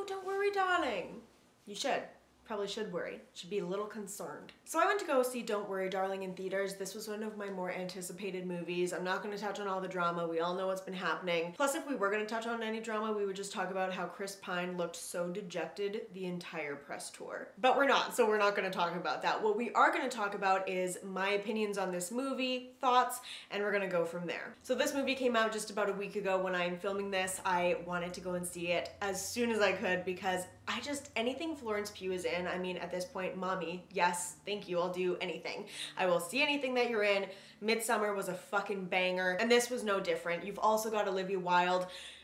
don't worry, darling. You should. Probably should worry. Should be a little concerned. So I went to go see Don't Worry, Darling in theaters. This was one of my more anticipated movies. I'm not going to touch on all the drama. We all know what's been happening. Plus, if we were going to touch on any drama, we would just talk about how Chris Pine looked so dejected the entire press tour. But we're not, so we're not going to talk about that. What we are going to talk about is my opinions on this movie, thoughts, and we're going to go from there. So this movie came out just about a week ago. When I'm filming this, I wanted to go and see it as soon as I could because anything Florence Pugh is in, I mean, at this point, mommy, yes, thank you, I'll do anything. I will see anything that you're in. Midsommar was a fucking banger, and this was no different. You've also got Olivia Wilde.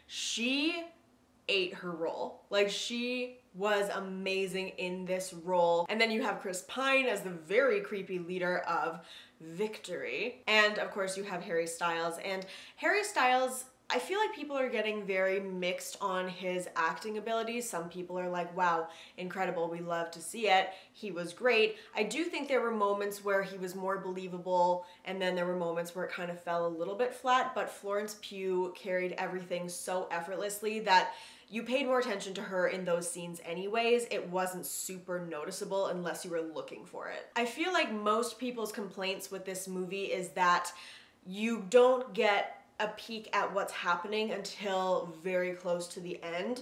She ate her role. Like, she was amazing in this role. And then you have Chris Pine as the very creepy leader of Victory. And of course you have Harry Styles. And Harry Styles, I feel like people are getting very mixed on his acting abilities. Some people are like, wow, incredible, we love to see it. He was great. I do think there were moments where he was more believable, and then there were moments where it kind of fell a little bit flat, but Florence Pugh carried everything so effortlessly that you paid more attention to her in those scenes anyways. It wasn't super noticeable unless you were looking for it. I feel like most people's complaints with this movie is that you don't get a peek at what's happening until very close to the end.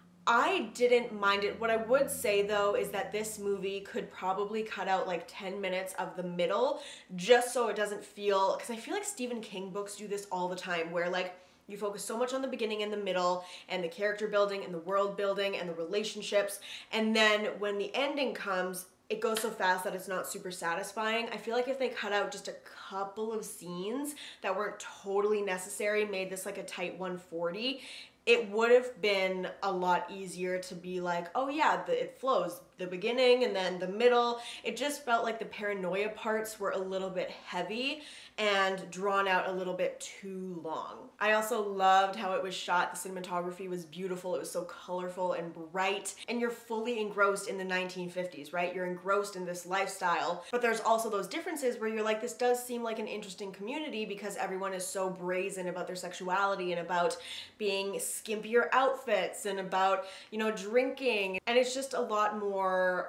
I didn't mind it. What I would say though is that this movie could probably cut out like 10 minutes of the middle just so it doesn't feel, because I feel like Stephen King books do this all the time where like you focus so much on the beginning and the middle and the character building and the world building and the relationships, and then when the ending comes, it goes so fast that it's not super satisfying. I feel like if they cut out just a couple of scenes that weren't totally necessary, made this like a tight 140, it would have been a lot easier to be like, oh yeah, it flows. The beginning and then the middle. It just felt like the paranoia parts were a little bit heavy and drawn out a little bit too long. I also loved how it was shot. The cinematography was beautiful. It was so colorful and bright, and you're fully engrossed in the 1950s, right? You're engrossed in this lifestyle, but there's also those differences where you're like, this does seem like an interesting community because everyone is so brazen about their sexuality and about being skimpier outfits and about, you know, drinking, and it's just a lot more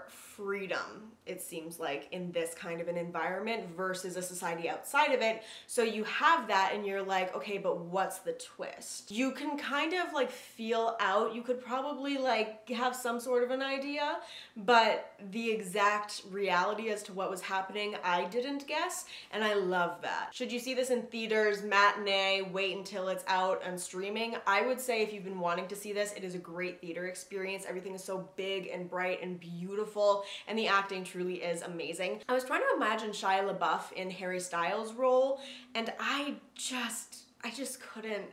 freedom, it seems like, in this kind of an environment versus a society outside of it. So you have that and you're like, okay, but what's the twist? You can kind of like feel out, you could probably like have some sort of an idea, but the exact reality as to what was happening, I didn't guess, and I love that. Should you see this in theaters, matinee, wait until it's out on streaming? I would say if you've been wanting to see this, it is a great theater experience. Everything is so big and bright and beautiful, and the acting truly is amazing. I was trying to imagine Shia LaBeouf in Harry Styles' role, and I just couldn't.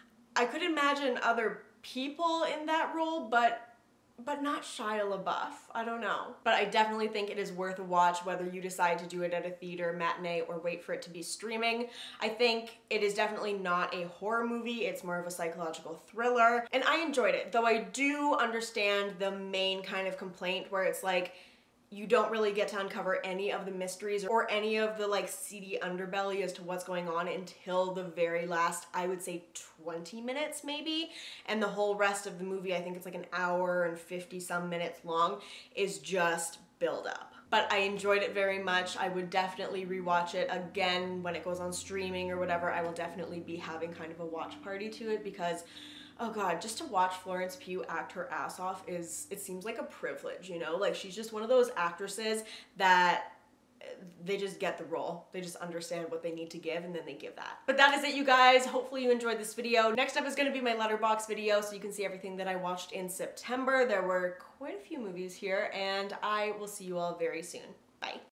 I could imagine other people in that role, but not Shia LaBeouf. I don't know. But I definitely think it is worth a watch whether you decide to do it at a theater, matinee, or wait for it to be streaming. I think it is definitely not a horror movie. It's more of a psychological thriller. And I enjoyed it, though I do understand the main kind of complaint where it's like, you don't really get to uncover any of the mysteries or any of the like seedy underbelly as to what's going on until the very last, I would say 20 minutes maybe. And the whole rest of the movie, I think it's like an hour and 50 some minutes long, is just build up. But I enjoyed it very much. I would definitely rewatch it again when it goes on streaming or whatever. I will definitely be having kind of a watch party to it because, oh god, just to watch Florence Pugh act her ass off it seems like a privilege, you know? Like, she's just one of those actresses that they just get the role. They just understand what they need to give and then they give that. But that is it, you guys. Hopefully you enjoyed this video. Next up is going to be my Letterboxd video so you can see everything that I watched in September. There were quite a few movies here, and I will see you all very soon. Bye.